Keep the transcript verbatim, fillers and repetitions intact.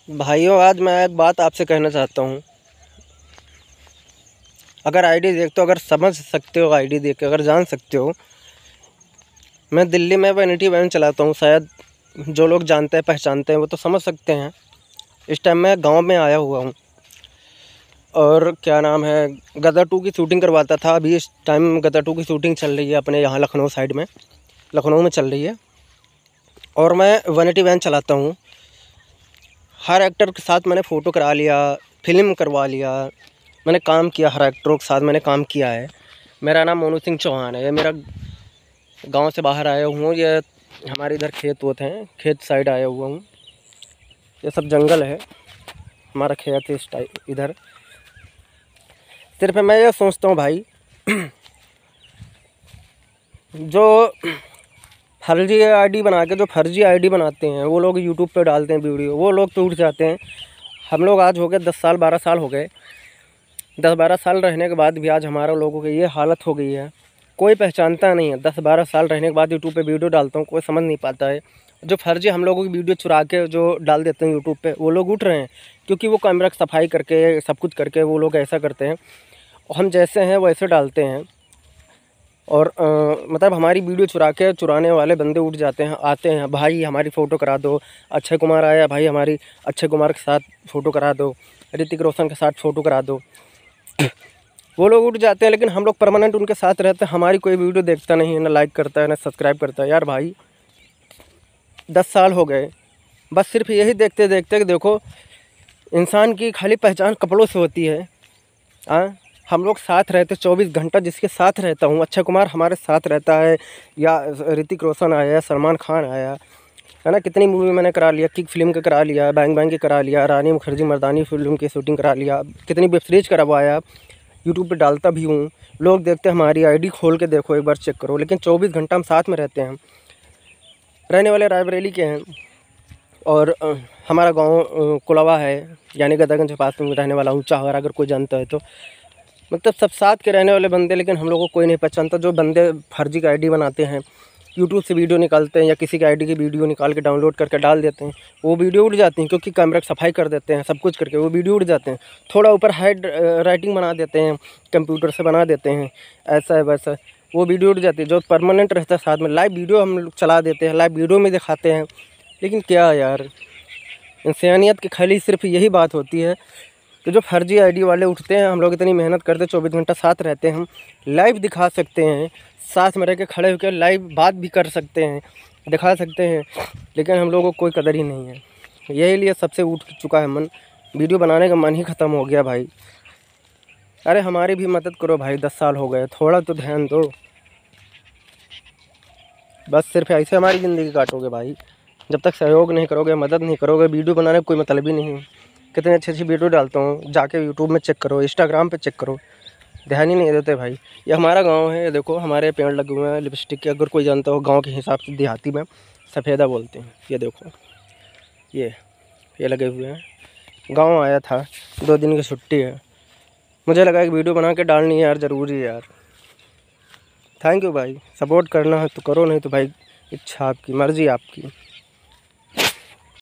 भाइयों, आज मैं एक बात आपसे कहना चाहता हूँ। अगर आईडी देखते हो, अगर समझ सकते हो, आईडी देख के अगर जान सकते हो, मैं दिल्ली में वैनिटी वैन चलाता हूँ। शायद जो लोग जानते हैं, पहचानते हैं, वो तो समझ सकते हैं। इस टाइम मैं गांव में आया हुआ हूँ और क्या नाम है, गदर टू की शूटिंग करवाता था। अभी इस टाइम गदर टू की शूटिंग चल रही है अपने यहाँ लखनऊ साइड में, लखनऊ में चल रही है। और मैं वैनिटी वैन चलाता हूँ। हर एक्टर के साथ मैंने फ़ोटो करा लिया, फिल्म करवा लिया, मैंने काम किया, हर एक्टरों के साथ मैंने काम किया है। मेरा नाम मोनू सिंह चौहान है। ये मेरा गांव से बाहर आया हूँ। ये हमारे इधर खेत वोत हैं, खेत साइड आया हुआ हूँ। ये सब जंगल है, हमारा खेत है इस टाइप इधर। सिर्फ मैं ये सोचता हूँ भाई, जो फर्जी आईडी बना के जो फर्जी आईडी बनाते हैं वो लोग यूट्यूब पे डालते हैं वीडियो, वो लोग तो उठ जाते हैं। हम लोग आज हो गए दस साल बारह साल हो गए, दस बारह साल रहने के बाद भी आज हमारा लोगों की ये हालत हो गई है। कोई पहचानता नहीं है। दस बारह साल रहने के बाद यूट्यूब पे वीडियो डालता हूँ, कोई समझ नहीं पाता है। जो फर्जी हम लोगों की वीडियो चुरा के जो डाल देते हैं यूट्यूब पे, वो लोग उठ रहे हैं, क्योंकि वो कैमरा की सफाई करके सब कुछ करके वो लोग ऐसा करते हैं। हम जैसे हैं वैसे डालते हैं। और आ, मतलब हमारी वीडियो चुरा के चुराने वाले बंदे उठ जाते हैं, आते हैं, भाई हमारी फ़ोटो करा दो। अक्षय कुमार आया, भाई हमारी अक्षय कुमार के साथ फ़ोटो करा दो, ऋतिक रोशन के साथ फ़ोटो करा दो। वो लोग उठ जाते हैं, लेकिन हम लोग परमानेंट उनके साथ रहते हैं। हमारी कोई वीडियो देखता नहीं है, ना लाइक करता है, ना सब्सक्राइब करता है। यार भाई, दस साल हो गए, बस सिर्फ यही देखते देखते कि देखो, इंसान की खाली पहचान कपड़ों से होती है। हाँ, हम लोग साथ रहते चौबीस घंटा, जिसके साथ रहता हूँ, अक्षय कुमार हमारे साथ रहता है, या ऋतिक रोशन आया, सलमान खान आया है ना। कितनी मूवी मैंने करा लिया, किक फिल्म का करा लिया, बैंग बैंग की करा लिया, रानी मुखर्जी मर्दानी फिल्म की शूटिंग करा लिया, कितनी वेब सीरीज करवाया, यूट्यूब पे डालता भी हूँ। लोग देखते हैं, हमारी आईडी खोल के देखो, एक बार चेक करो। लेकिन चौबीस घंटा हम साथ में रहते हैं। रहने वाले रायबरेली के हैं और आ, हमारा गाँव कुलावा है, यानी गदरगंज के पास में रहने वाला हूँ, चाहर, अगर कोई जानता है तो। मतलब सब साथ के रहने वाले बंदे, लेकिन हम लोग को कोई नहीं पहचानता। जो बंदे फर्जी का आईडी बनाते हैं, यूट्यूब से वीडियो निकालते हैं या किसी की आईडी की वीडियो निकाल के डाउनलोड करके डाल देते हैं, वो वीडियो उड़ जाती हैं, क्योंकि कैमरा की सफाई कर देते हैं, सब कुछ करके वो वीडियो उड़ जाते हैं। थोड़ा ऊपर हाइड राइटिंग बना देते हैं, कंप्यूटर से बना देते हैं, ऐसा है वैसा, वो वीडियो उड़ जाती है। जो परमानेंट रहता है साथ में, लाइव वीडियो हम लोग चला देते हैं, लाइव वीडियो में दिखाते हैं। लेकिन क्या यार, इंसानियत की खाली सिर्फ यही बात होती है कि जो फर्जी आईडी वाले उठते हैं। हम लोग इतनी मेहनत करते, चौबीस घंटा साथ रहते हैं, हम लाइव दिखा सकते हैं, साथ में रह के खड़े होकर लाइव बात भी कर सकते हैं, दिखा सकते हैं, लेकिन हम लोगों को कोई कदर ही नहीं है। यही लिए सबसे उठ चुका है मन, वीडियो बनाने का मन ही ख़त्म हो गया भाई। अरे हमारी भी मदद करो भाई, दस साल हो गए, थोड़ा तो ध्यान दो। बस सिर्फ ऐसे हमारी ज़िंदगी काटोगे भाई, जब तक सहयोग नहीं करोगे, मदद नहीं करोगे। वीडियो बनाने का कोई मतलब ही नहीं है। कितनी अच्छी अच्छी वीडियो डालता हूँ, जाके यूट्यूब में चेक करो, इंस्टाग्राम पे चेक करो, ध्यान ही नहीं देते भाई। ये हमारा गांव है, ये देखो हमारे पेड़ लगे हुए हैं लिपस्टिक के, अगर कोई जानता हो गांव के हिसाब से, देहाती में सफ़ेदा बोलते हैं। ये देखो, ये ये लगे हुए हैं। गांव आया था, दो दिन की छुट्टी है, मुझे लगा एक वीडियो बना के डालनी है यार, ज़रूरी है यार। थैंक यू भाई, सपोर्ट करना है तो करो, नहीं तो भाई इच्छा आपकी, मर्ज़ी आपकी।